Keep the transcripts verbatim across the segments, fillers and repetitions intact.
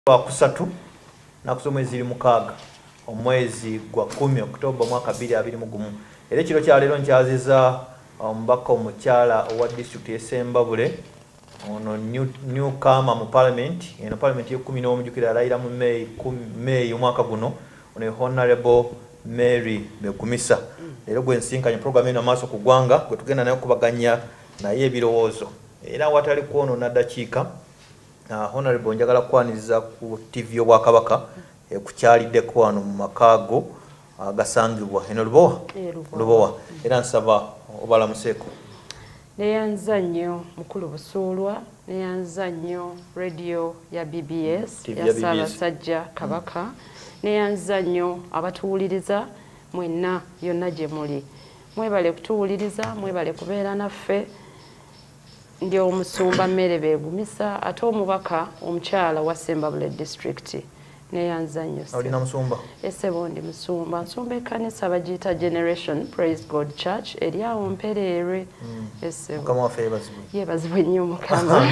Kusatu na kusomwezi iri mukaga omwezi gwa kumi Oktoba mwaka bbiri abiri mu gumu. Era kiro kya leero nkyaziza omubaka omukyala owa district y'Essembabule ono new new kama mu parliament eno parliament y'ekumi n'omujjukira alayira mu May May omwaka guno ono Honorable Mary Begumisa. Leero gwe nsinkanye program eno maaso ku ggwanga gwe tugenda nayo kubaganya naye ebirowoozo era watali kwono na dakiika. Uh, Honorable njagala kwaniriza ku T V y'Obwakabaka e, kukyaliddeko wano mu makaago agasangibwa uh, eno Lubowa Lubowa era nsaba obalamuseeko. Neyanza nnyo mukulu Busuulwa, neyanza nnyo radio ya B B S ya Ssaabasajja Kabaka, mm. neyanza nnyo abatuwuliriza mwenna yonna gye muli. Mwebale kutuwuliriza, mwebale kubeera naffe. Ndi omusumba Mary Begumisa ate omubaka omukyala wa Ssembabule district neyanza nnyo. Olina musumba? Essebo ndi musumba. Nsumba ekkanisa bagiyita Generation Praise God Church eri awo Mpereerwe. Mm. Essebo. Mukama waffe yeebazibwe. Yeebazibwe nnyo Mukama.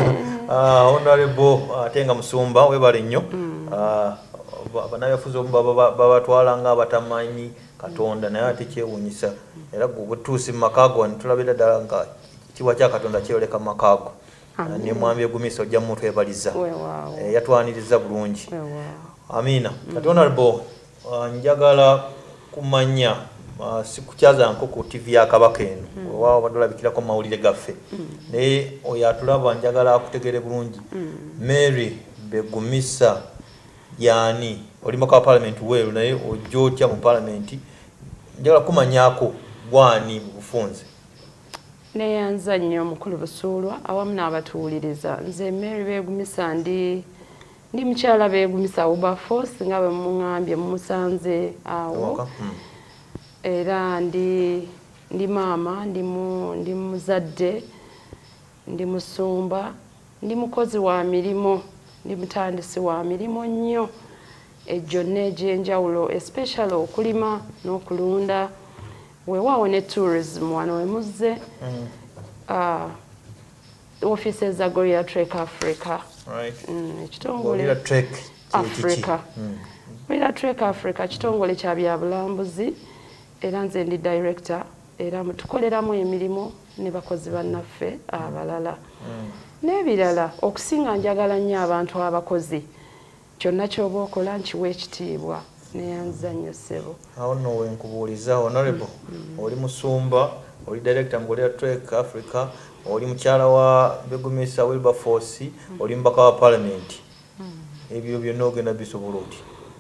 uh, Honorable ate nga musumba weebale nnyo. Mm. Uh, bannabyafuzi babatwala nga abatamanyi Katonda naye ate kyewuunyisa. Era gwe tuusi mu makaago wano tulabira ddala nga kiwa kya Katonda kyoleka makaago. Ne mwami Begumisa ojja mu twebaliza. E, yatwaniriza bulungi. Amina. Mm. Honorable uh, njagala kumanya uh, sikukyaza nko ku T V ya Kabaka eno. Mm. Wao badolabikirako mawulire gaffe. Mm. Naye oyo atulaba njagala akutegere bulungi. Mm. Mary Begumisa yani oli mu parliament weeru naye ojja mu parliament njagala kumanyako gwani bufunze. Neyanza nnyo mukulu Busuulwa awamu n'abatuwuliriza. Nze Mary Begumisa ndi ndi mukyala Begumisa Wilberforce nga bwe muŋŋambye mumusanze awo. Hmm. Era ndi ndi maama ndi mu ndi muzadde ndi musumba ndi mukozi wa mirimu ndi mutandisi wa mirimu nnyo ejjo n'egy'enjawulo especially okulima n'okulunda. Weewaawo ne tourism wano we muzze. Mm. Uh, offices za Gorilla Trek Africa. Right. Mm, Gorilla Trek Africa. Mm. Gorilla Trek Africa kitongole kya byabulambuzi era nze ndi director era mutukoleramu emirimu ne bakozi bannaffe abalala. Mm. N'ebirala okusinga njagala nnyo abantu abakozi kyonna ky'oba okola nkiwa ekitiibwa. Neyanza nnyo ssebo. Awo nno we nkubuuliza Honorable. Mm. Mm. Oli musumba, oli director mu Gorilla Trek Africa, oli mukyala wa Begumisa Wilberforce, mm. oli mbaka wa parliament. Mm. Ebyo byonna ogenda bisobola oti?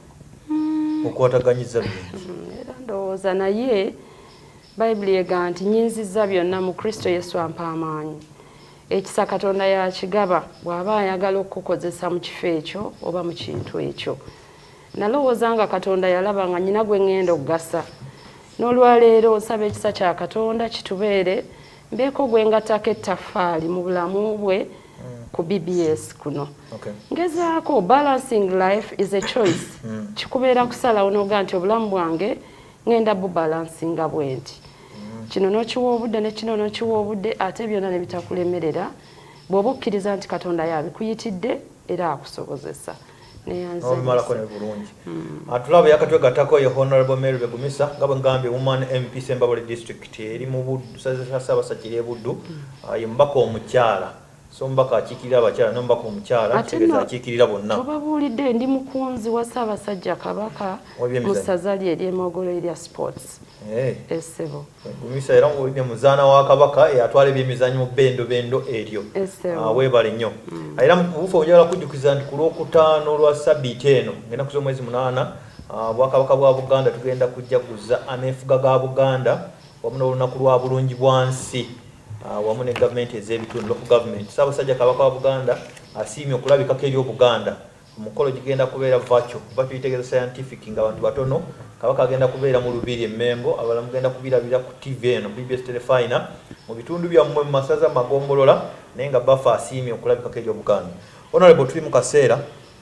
Mm. Okwataganyiza bingi. Mm. Era ndowooza naye Bayibuli egamba nti nnyinzizza byonna mu Kristo Yesu ampa amaanyi. Ekisa Katonda yakigaba bw'aba ayagala okukozesa mu kifo ekyo oba mu kintu ekyo. Nalowooza nga Katonda yalaba nga nnyina gwe ŋŋenda okugasa. N'olwaleero nsaba ekisa kya Katonda kitubeere mbeeko gwe ngattako ettaffaali mu bulamu bwe mm. ku B B S kuno. Okay. Ngezaako balancing life is a choice. Mm. Kikubeera kusalawo n'oga nti obulamu bwange ŋŋenda bubalansinga bwe nti. Mm. Kino n'okiwa obudde ne kino n'okiwa obudde ate byonna ne bitakulemerera bw'oba okkiriza nti Katonda yabikuyitidde era akusobozesa. Obimalako ne bulungi. Atulaba yakatwegattako ye Honorable Mary Begumisa nga bwe ngambye woman M P Ssembabule district eri mu Buddu Ssaabasajja Buddu ye mubaka omukyala. So mbaka akiikirira abakyala n'omubaka omukyala kitegeeza akiikirira bonna. Tubabuulidde ndi mukunzi wa Ssaabasajja Kabaka mu ssaza lye ery'Emogolo erya sports. Essebo. Begumisa era ng'olidde muzaana wa Kabaka eyatwala ebyemizannyo mu bendo bendo eryo. Weebale nnyo. Era mubuufu njagala kujjukiza nti ku Lwokutaano lwa Ssabbiiti eno ngenda z'omwezi munaana Obwakabaka bwa Buganda tugenda kujaguza ameefuga ga Buganda wamu n'olunaku lwa bulungi bwansi wamu ne gavumenti ez'ebitundu local government. Ssaabasajja Kabaka wa Buganda asiimye okulabikako eri Obuganda. Omukolo gigenda kubeera virtual kuba tuyitegeeza scientific ng'abantu batono. Kabaka agenda kubeera mu Lubiri e Mengo, abalala mugenda kubirabira ku T V eno B B S Telefina mu bitundu byammwe mu masaza magombolola naye nga bafa asiimye okulabikako eri Obuganda. Honorable tuli mu kaseera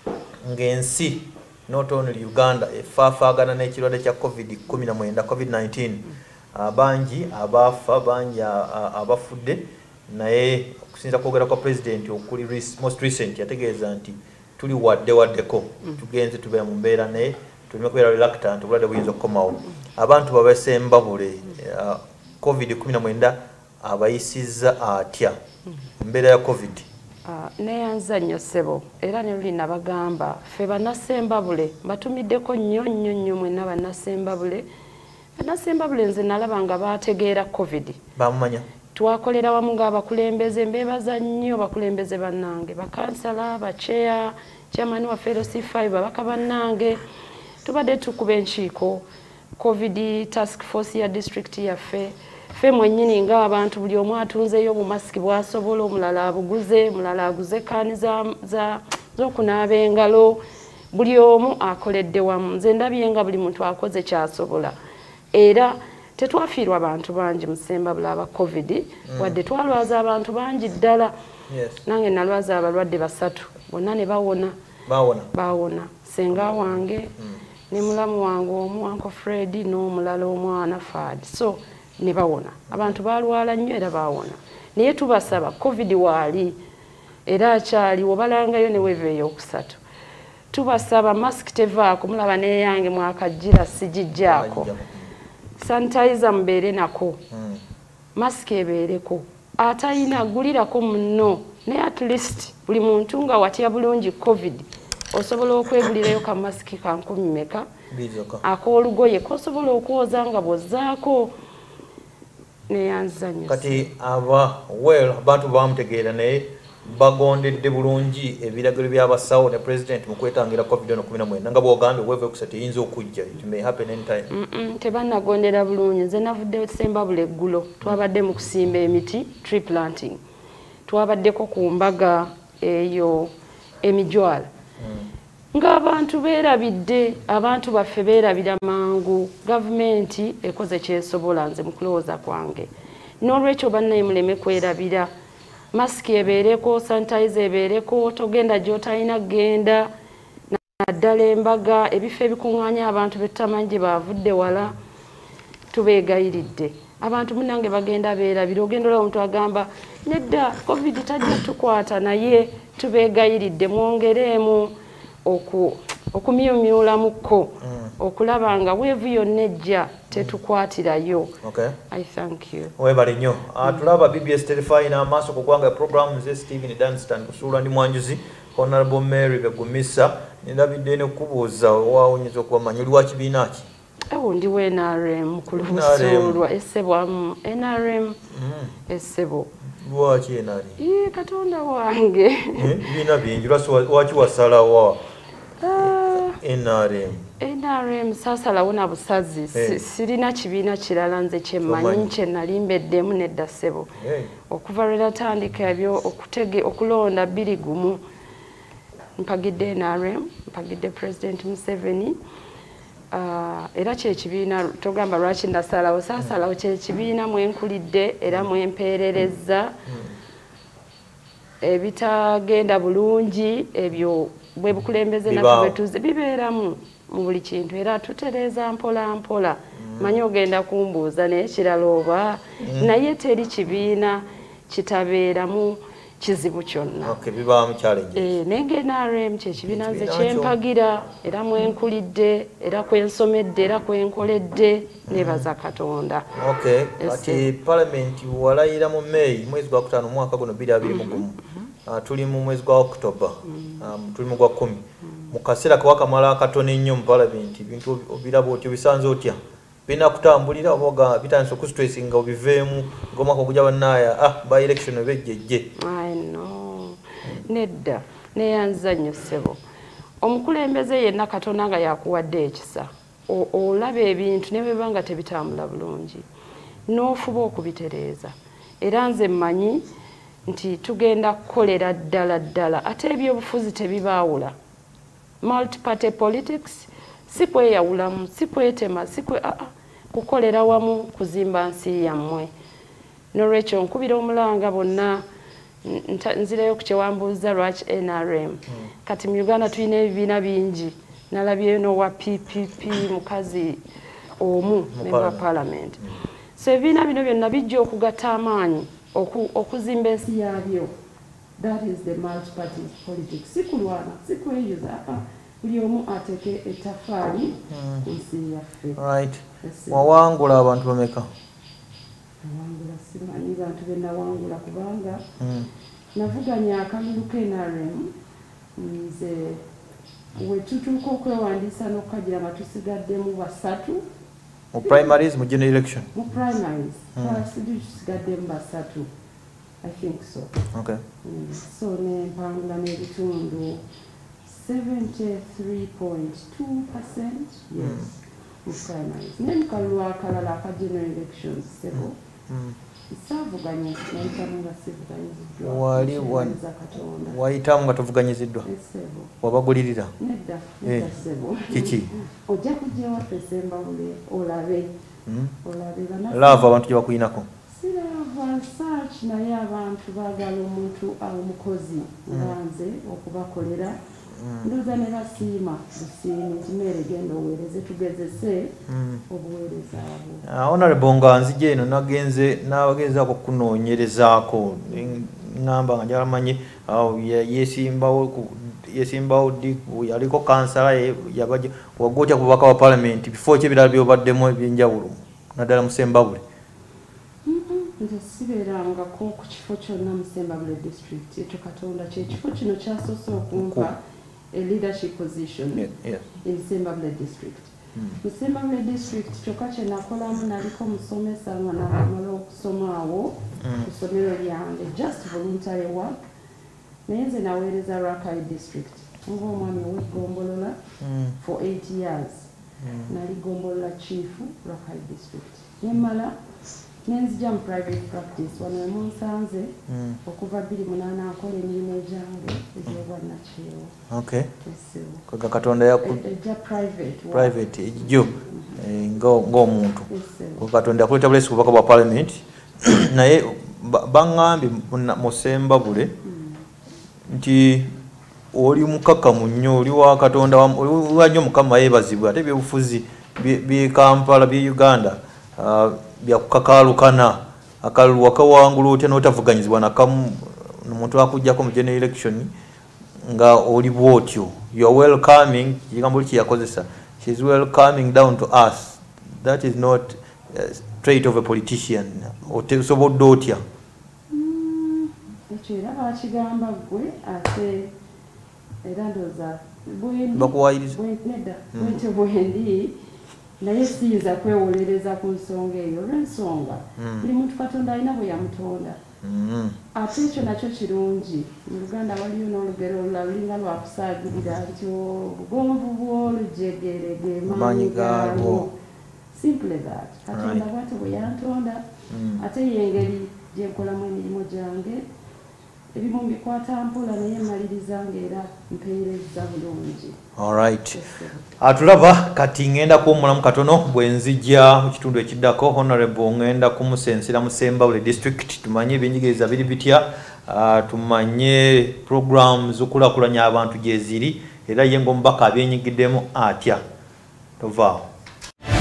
ng'ensi not only Uganda efaafaagana n'ekirwadde kya COVID kumi na mwenda COVID nineteen. Abangi abafa bangi abafudde naye okusinza kwogera kwa president okuli most recent yategeeza nti tuli wadde waddeko tugenze tubeera mu mbeera naye tulina kubeera reluctant obulwadde buyinza okukomawo abantu babasemba bule uh, covid kumi na mwenda abayisizza atya mbeera ya covid uh, neyanza nnyo ssebo era ne luli nabagamba ffe bannasemba bule batumiddeko nnyo nnyo nnyo mwenna bannasemba bule bannasemba bule nze nalaba nga bategeera covid bamumanya twakolera wamu ng'abakulembeze mbeebaza nnyo bakulembeze bannange bakansala baceya chairman wa fellow C five babaka bannange tubadde tukuba enkiiko covid task force ya district yaffe ffe mwennyini ng'abantu buli omu atunzeyo obumasiki bw'asobola omulala abuguze mulala aguze kaani z'okunaaba engalo buli omu akoledde wamu nze ndabye nga buli muntu akoze kyasobola era tetwafiirwa abantu bangi musemba bulaba covid mm. wadde twalwaza abantu bangi ddala yes. nange nalwaza abalwadde basatu bonna ne bawona bawona bawona senga wange mm. ne mulamu wange omu Uncle Fred n'omulala omwana Fad so ne bawona abantu balwala nnyo era bawona naye tubasaba covid waali era akyali wobalangayo ne weeveeyo okusatu tubasaba mask tevaako mulaba neyange mwakajjira sigijjaako sanitizer mbeere nako mm. mask ebeereko atayina gulirako munno ne at least buli muntu nga watya bulungi covid osobola okwegulirayo ka mask ka nkumi meka ak'olugoye kosobola okwoza nga bwozzaako neyanza nnyo kati aba well abantu bamutegeera naye bagondedde bulungi ebiragiro by'abasawo ne president mu kwetangira covid kumi na mwenda nga bw'ogambye weeve okusatu eyinza okujja it may happen anytime mm -mm, tebannagondera bulungi nze navudde semba bule eggulo twabadde mu kusimba emiti tree planting twabaddeko ku mbaga eyo emijwala mm. ng'abantu beerabidde abantu baffe beerabira mangu gavumenti ekoze kyesobola nze mu kulowooza kwange n'olwekyo bannaye muleme kwerabira mask ebeereko sanitizer ebeereko togenda gy'otalina genda naddala embaga ebifo ebikuŋŋaanya abantu betutamanyi gye bavudde wala tubeegayiridde abantu munnange bagenda beerabira ogenda olaba omuntu agamba nedda covid tajja tukwata naye tubeegayiridde mwongereemu okumyumyulamukko mm. okulaba nga weevu yonna ejja tetukwatirayo. Okay. I thank you. Webale nnyo. Mm. Tulaba B B S Telefine amaaso ku gwanga programu ze Stephen Dunstan kusuula ndi mwanjuzi Honorable Mary Begumisa ndabidde ne kubuuza waawunyiriza okubamanya oli wa kibiina ki? Ewo ndi wa N R M ku lubusulwa essebo N R M mm. essebo. Lwaki N R M? Ye Katonda wange. Biina bingi lwaki wasala wa N R M? N R M saasalawo na busazi hey. Sirina kibiina kirala nze kyemmanyi kye nalimbeddemu nedda ssebo hey. Okuva lwe natandika ebyo okutege okulonda bbiri gumu mpagidde N R M mpagidde President Museveni uh, era kyekibiina togamba lwaki nasalawo saasalawo kyekibiina mwenkulidde era mwempeerereza hmm. ebitagenda bulungi ebyo bwe bukulembeze naffe tuze bibeeramu mu buli kintu era tutereeza mpola mpola mm. manyi ogenda kumbuuza naye kirala oba mm. naye teri kibiina kitabeeramu kizibu kyonna okay, bibaamu challenges e, nenge N R M kyekibiina nze kyempagira era mwenkulidde era kwensomedde era kwenkoledde mm. nebaza Katonda. Okay. Ati Parliament walayira mu May mwezi gwa kutaano mwaka guno bbiri abiri mu gumu Uh, tuli mu mwezi gwa October mm. um, tuli mu gwa kumi mm. mu kaseera kawakamala akatono ennyo mu Parliament ebintu obiraba otyo bisanze otya bina kutambulira oboga bitandise okusitressinga obiveemu ng'omwaka ogujja bannaaya ah by election bejjejje I know nedda neyanza nnyo ssebo omukulembeze yenna Katonda nga yakuwadde ekisa olaba ebintu ne bweba nga tebitambula bulungi n'ofuba okubitereeza era nze mmanyi nti tugenda kukolera ddala ddala ate ebyobufuzi tebibaawula multi-party politics si kweyawulamu si kwetema si kwe aa kukolera wamu kuzimba nsi yammwe n'olwekyo nkubira omulanga bonna nzireyo ku kyewambuuza lwaki N R M hmm. kati mu Uganda tulina ebibiina bingi nalabyeyo n'owa P P P mukazi omu member of parliament hmm. so ebibiina bino byonna bijja okugatta amaanyi okuzimba ensi yabyo that is the multi-party politics. Sikulwana, sikweyuza, buli omu ateke ettaffaali ku nsi yaffe. Right. Wawangula abantu bameka? Wawangula simanyi bantu be nawangula kubanga navuganya akalulu k'N R M nze we tutuuka okwewandiisa n'okukagira nga tusigaddemu basatu. Mu primaries mu general election? Mu primaries. Tusigaddemu basatu. I think so. Okay. Mm. So ne mpangula n'ebitundu seventy-three point two percent. Yes. Mm. Mu primaries. Ne mu kalulu akalala aka general elections sebo. Mm. Isavuganye nayitamu nga sivuganyiziddwa. Wali wayitamu nga tovuganyiziddwa? Sebo. Wabagulirira? Nedda. Nedda sebo. Kiki? Ojja kujja waffe Sembabule olabe. Olabe bana. Lava abantu gye bakuyinako? Sirava search naye abantu baagala omuntu omukozi nganze okubakolera. Ndoza ne basiima busiimi kimere genda oweereze tugezese obuweereza abo. Honorable nga nzije eno nagenze n'abagezaako kunoonyerezaako ngamba nga njalamanyi yesimbawo yesimbawo di yaliko kansala yabaje wagotya ku bubaka wa parliament before kyebirala byobaddemu ebyenjawulo naddala mu Sembabule. Nze sibeerangako ku kifo kyonna mu Sembabule district. Ekyo Katonda kye kifo kino kyasoose okumpa a leadership position yeah, yeah. in Sembabule district. Mu Sembabule district kyokka kye nakolamu naliko musomesa nga namala okusoma awo ku ssomero lyange just voluntary work. Naye nze naweereza Rakai district ng'omwami ow'eggombolola for eight years. Nali gombolola chief Rakai district. Nemala nenzija mu private practice wano e Munsanze okuva bbiri munaana akola emirimu egyange egy'obwannakyewa. Okay. Kaga Katonda yaku private ejjo ng'omuntu. Katonda yakuleeta bulesi ku bubaka bwa parliament naye baŋŋambye mu Sembabule nti oli mukakamu nnyo oli wa Katonda wa nnyo Mukama yeebazibwe ate ebyobufuzi bye Kampala bye Uganda bya kukakalukana akalulu wakawangula otya n'otavuganyizibwa nakamu omuntu akujjako mu general election nga oli bwotyo. You are welcoming kigambo ki yakozesa. She is welcoming down to us. That is not a trait of a politician. Otesobodde otya? Ekyo era bakigamba gwe ate era ndooza bwendi bakuwayiriza nedda bwentyo bwendi naye siyinza kwewolereza ku nsonga eyo olw'ensonga buli muntu Katonda alina bwe yamutonda. Ate ekyo nakyo kirungi. Mu Luganda waliyo n'olugero olulala lulinga lwakusaagirira nti obugonvu bw'olujegerege maanyi gaalwo. Simple that. Katonda bw'ate bwe yantonda ate y'engeri gye nkolamu emirimu gyange ebimu mbikwata mpola naye mmaliriza ng'era mpeereza bulungi. Alright. Atulaba kati ngenda kuwummulamu katono bwe nzija mu kitundu ekiddako. Honorable ngenda kumusensera mu Sembabule district tumanye ebyenjigiriza biri bitya, tumanye programs z'okulaakulanya abantu gye ziri era ye ng'omubaka abyenyigiddemu atya. Tovaawo.